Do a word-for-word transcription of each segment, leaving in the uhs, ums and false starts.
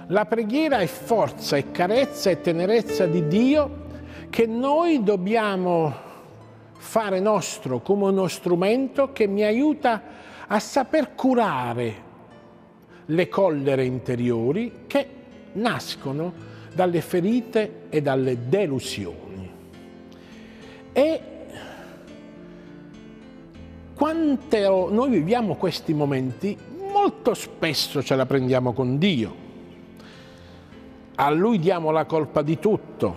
La preghiera è forza, è carezza e tenerezza di Dio che noi dobbiamo fare nostro come uno strumento che mi aiuta a saper curare le collere interiori che nascono dalle ferite e dalle delusioni. E quando noi viviamo questi momenti, molto spesso ce la prendiamo con Dio. A Lui diamo la colpa di tutto.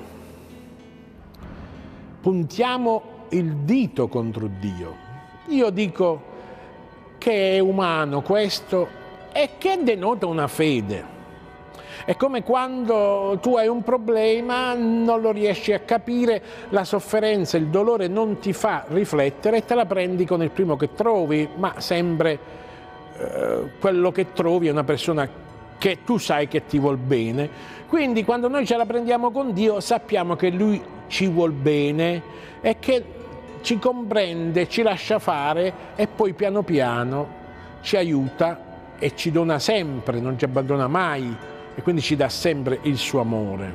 Puntiamo il dito contro Dio. Io dico che è umano questo e che denota una fede. È come quando tu hai un problema, non lo riesci a capire, la sofferenza, il dolore non ti fa riflettere e te la prendi con il primo che trovi, ma sempre eh, quello che trovi è una persona che tu sai che ti vuol bene. Quindi quando noi ce la prendiamo con Dio sappiamo che Lui ci vuol bene e che ci comprende, ci lascia fare e poi piano piano ci aiuta e ci dona sempre, non ci abbandona mai e quindi ci dà sempre il suo amore.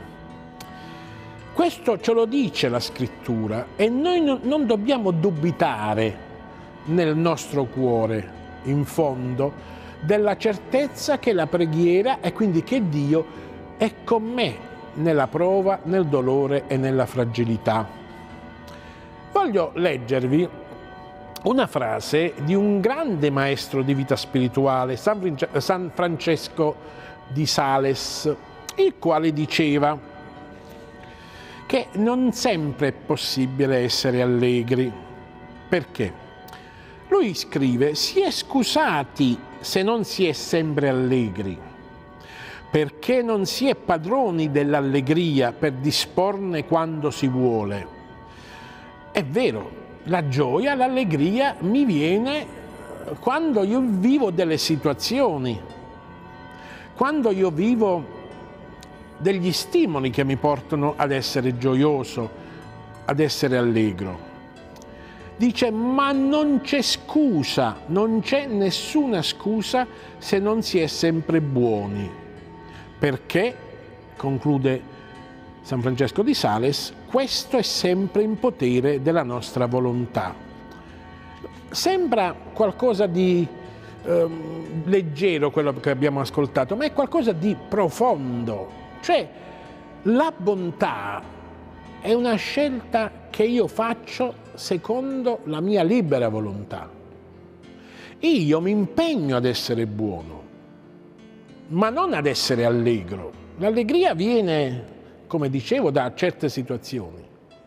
Questo ce lo dice la Scrittura e noi non dobbiamo dubitare nel nostro cuore, in fondo, della certezza che la preghiera e quindi che Dio è con me nella prova, nel dolore e nella fragilità. Voglio leggervi una frase di un grande maestro di vita spirituale, San Francesco di Sales, il quale diceva che non sempre è possibile essere allegri. Perché? Lui scrive: si è scusati se non si è sempre allegri, perché non si è padroni dell'allegria per disporne quando si vuole. È vero, la gioia, l'allegria mi viene quando io vivo delle situazioni, quando io vivo degli stimoli che mi portano ad essere gioioso, ad essere allegro. Dice, ma non c'è scusa, non c'è nessuna scusa se non si è sempre buoni. Perché, conclude San Francesco di Sales, questo è sempre in potere della nostra volontà. Sembra qualcosa di eh, leggero quello che abbiamo ascoltato, ma è qualcosa di profondo. Cioè, la bontà è una scelta che io faccio secondo la mia libera volontà. Io mi impegno ad essere buono, ma non ad essere allegro. L'allegria viene, come dicevo, da certe situazioni.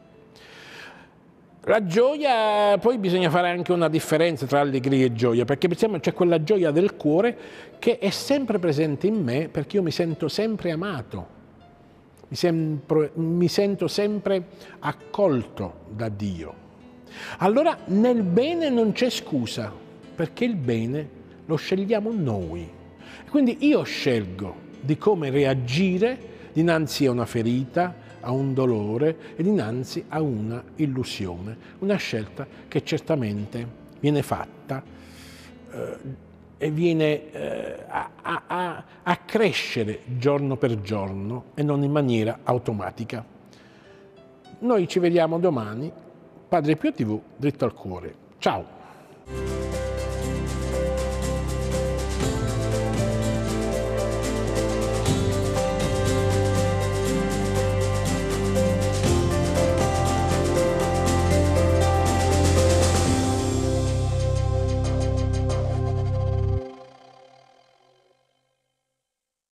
La gioia, poi bisogna fare anche una differenza tra allegria e gioia, perché c'è quella gioia del cuore che è sempre presente in me perché io mi sento sempre amato. Mi, sempre, mi sento sempre accolto da Dio. Allora nel bene non c'è scusa, perché il bene lo scegliamo noi. Quindi io scelgo di come reagire dinanzi a una ferita, a un dolore e dinanzi a una illusione. Una scelta che certamente viene fatta eh, e viene eh, a, a, a crescere giorno per giorno e non in maniera automatica. Noi ci vediamo domani. Padre Pio tivù, dritto al cuore. Ciao!